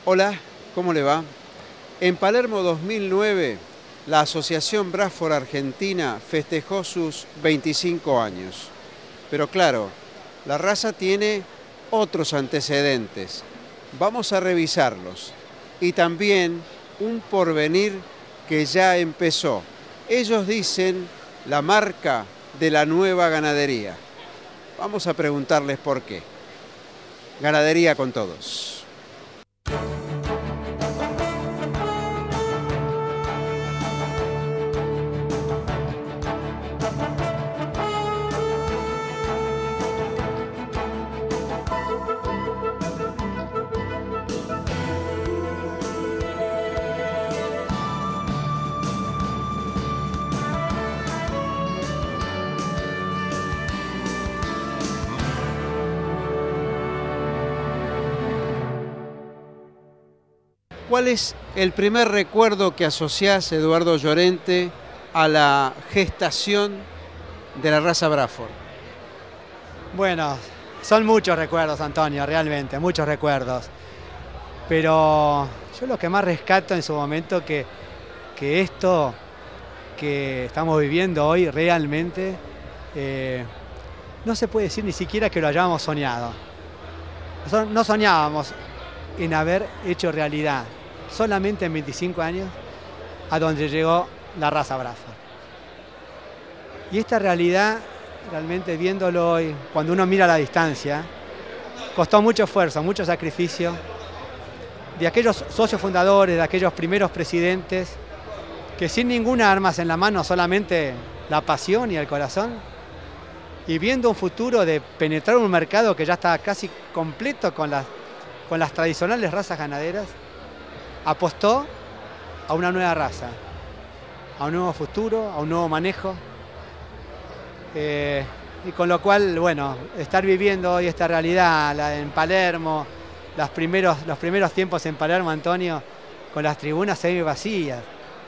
Hola, ¿cómo le va? En Palermo 2009, la Asociación Braford Argentina festejó sus 25 años. Pero claro, la raza tiene otros antecedentes. Vamos a revisarlos. Y también un porvenir que ya empezó. Ellos dicen la marca de la nueva ganadería. Vamos a preguntarles por qué. Ganadería con todos. ¿Cuál es el primer recuerdo que asociás, Eduardo Llorente, a la gestación de la raza Braford? Bueno, son muchos recuerdos, Antonio, realmente, muchos recuerdos. Pero yo lo que más rescato en su momento que esto que estamos viviendo hoy realmente no se puede decir ni siquiera que lo hayamos soñado. Nosotros no soñábamos en haber hecho realidad solamente en 25 años a donde llegó la raza Braford. Y esta realidad, realmente viéndolo hoy, cuando uno mira a la distancia, costó mucho esfuerzo, mucho sacrificio de aquellos socios fundadores, de aquellos primeros presidentes, que sin ninguna armas en la mano, solamente la pasión y el corazón, y viendo un futuro de penetrar un mercado que ya está casi completo con las tradicionales razas ganaderas, apostó a una nueva raza, a un nuevo futuro, a un nuevo manejo. Y con lo cual, bueno, estar viviendo hoy esta realidad en Palermo, los primeros tiempos en Palermo, Antonio, con las tribunas semi vacías,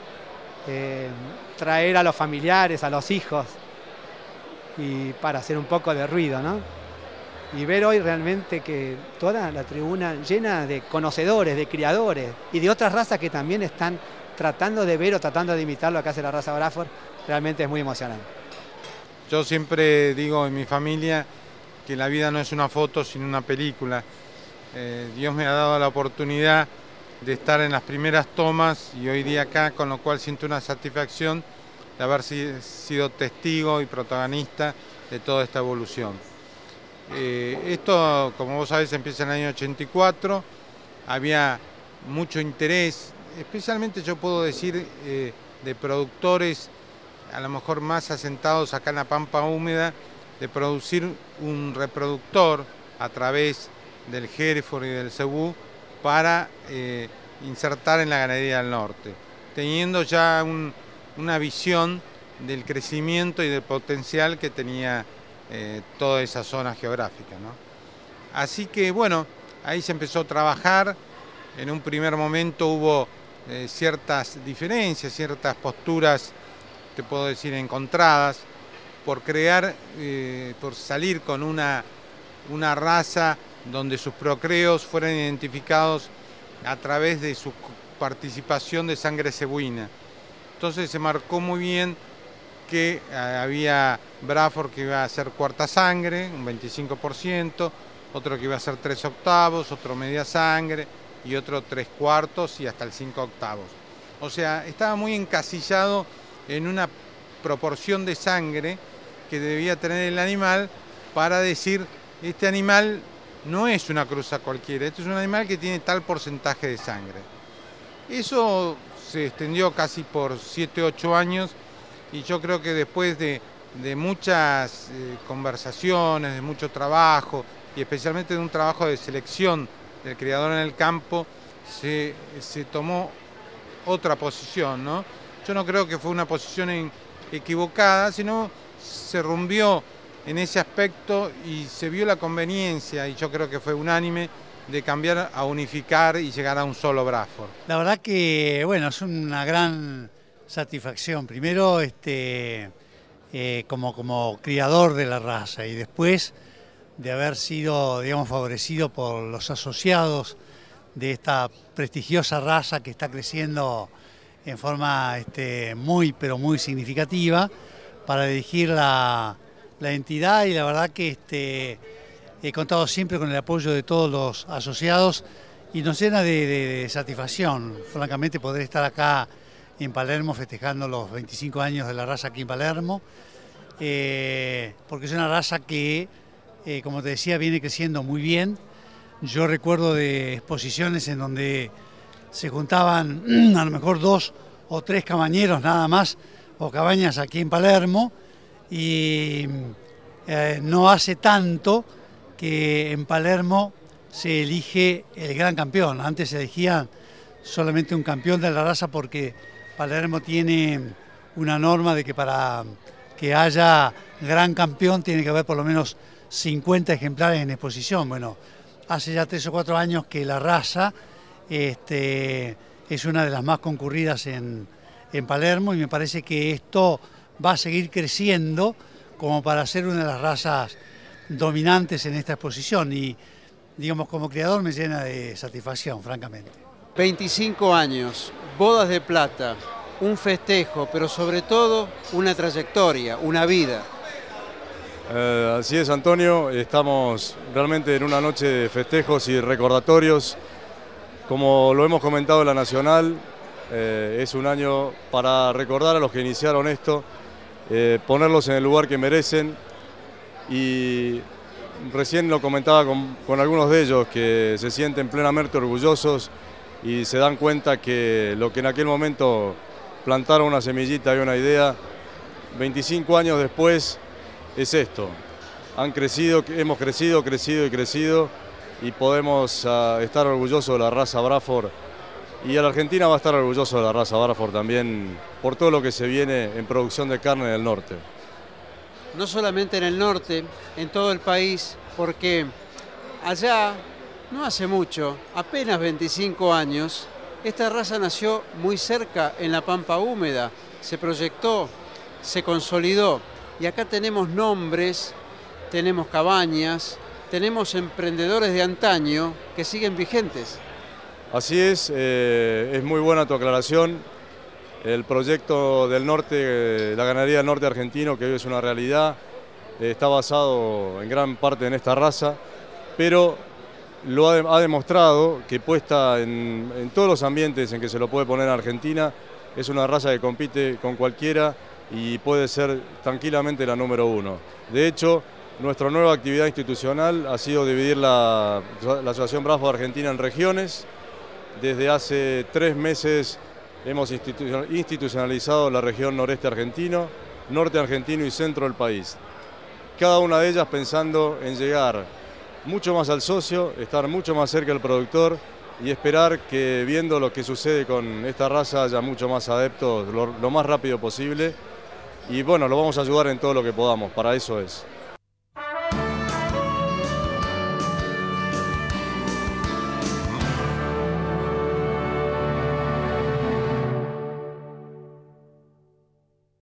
traer a los familiares, a los hijos, y para hacer un poco de ruido, ¿no? Y ver hoy realmente que toda la tribuna llena de conocedores, de criadores y de otras razas que también están tratando de ver o tratando de imitar lo que hace la raza Braford, realmente es muy emocionante. Yo siempre digo en mi familia que la vida no es una foto sino una película. Dios me ha dado la oportunidad de estar en las primeras tomas y hoy día acá, con lo cual siento una satisfacción de haber sido testigo y protagonista de toda esta evolución. Esto, como vos sabés, empieza en el año 84, había mucho interés, especialmente yo puedo decir de productores a lo mejor más asentados acá en la Pampa Húmeda, de producir un reproductor a través del Hereford y del Cebú para insertar en la ganadería del norte, teniendo ya una visión del crecimiento y del potencial que tenía toda esa zona geográfica, ¿no? Así que bueno, ahí se empezó a trabajar. En un primer momento hubo ciertas diferencias, ciertas posturas, te puedo decir, encontradas, por crear, por salir con una raza donde sus procreos fueran identificados a través de su participación de sangre cebuina. Entonces se marcó muy bien que había Braford que iba a ser cuarta sangre, un 25%, otro que iba a ser 3/8, otro media sangre y otro 3/4 y hasta el 5/8. O sea, estaba muy encasillado en una proporción de sangre que debía tener el animal para decir, este animal no es una cruza cualquiera, este es un animal que tiene tal porcentaje de sangre. Eso se extendió casi por 7, 8 años y yo creo que después de muchas conversaciones, de mucho trabajo y especialmente de un trabajo de selección del criador en el campo, se tomó otra posición, ¿no? Yo no creo que fue una posición equivocada, sino se rumbió en ese aspecto y se vio la conveniencia, y yo creo que fue unánime, de cambiar a unificar y llegar a un solo Braford. La verdad que, bueno, es una gran satisfacción. Primero, como criador de la raza y después de haber sido, digamos, favorecido por los asociados de esta prestigiosa raza que está creciendo en forma muy, pero muy significativa para dirigir la entidad, y la verdad que he contado siempre con el apoyo de todos los asociados y nos llena de satisfacción, francamente, poder estar acá en Palermo festejando los 25 años de la raza aquí en Palermo, porque es una raza que, como te decía, viene creciendo muy bien. Yo recuerdo de exposiciones en donde se juntaban a lo mejor 2 o 3 cabañeros nada más, o cabañas aquí en Palermo, y no hace tanto que en Palermo se elige el gran campeón. Antes se elegía solamente un campeón de la raza porque Palermo tiene una norma de que para que haya gran campeón tiene que haber por lo menos 50 ejemplares en exposición. Bueno, hace ya 3 o 4 años que la raza es una de las más concurridas en Palermo, y me parece que esto va a seguir creciendo como para ser una de las razas dominantes en esta exposición, y digamos, como criador me llena de satisfacción, francamente. 25 años, bodas de plata, un festejo, pero sobre todo una trayectoria, una vida. Así es, Antonio, estamos realmente en una noche de festejos y recordatorios. Como lo hemos comentado en la Nacional, es un año para recordar a los que iniciaron esto, ponerlos en el lugar que merecen, y recién lo comentaba con algunos de ellos, que se sienten plenamente orgullosos y se dan cuenta que lo que en aquel momento plantaron una semillita y una idea, 25 años después es esto. Han crecido, hemos crecido y crecido, y podemos estar orgullosos de la raza Braford, y a la Argentina va a estar orgulloso de la raza Braford también por todo lo que se viene en producción de carne en el norte. No solamente en el norte, en todo el país, porque allá, no hace mucho, apenas 25 años, esta raza nació muy cerca, en la Pampa Húmeda, se proyectó, se consolidó, y acá tenemos nombres, tenemos cabañas, tenemos emprendedores de antaño que siguen vigentes. Así es muy buena tu aclaración. El proyecto del norte, la ganadería del norte argentino, que hoy es una realidad, está basado en gran parte en esta raza, pero ha demostrado que puesta en todos los ambientes en que se lo puede poner en Argentina, es una raza que compite con cualquiera y puede ser tranquilamente la número 1. De hecho, nuestra nueva actividad institucional ha sido dividir la Asociación Braford Argentina en regiones. Desde hace 3 meses hemos institucionalizado la región noreste argentino, norte argentino y centro del país. Cada una de ellas pensando en llegar mucho más al socio, estar mucho más cerca del productor y esperar que, viendo lo que sucede con esta raza, haya mucho más adeptos lo más rápido posible. Y bueno, lo vamos a ayudar en todo lo que podamos, para eso es.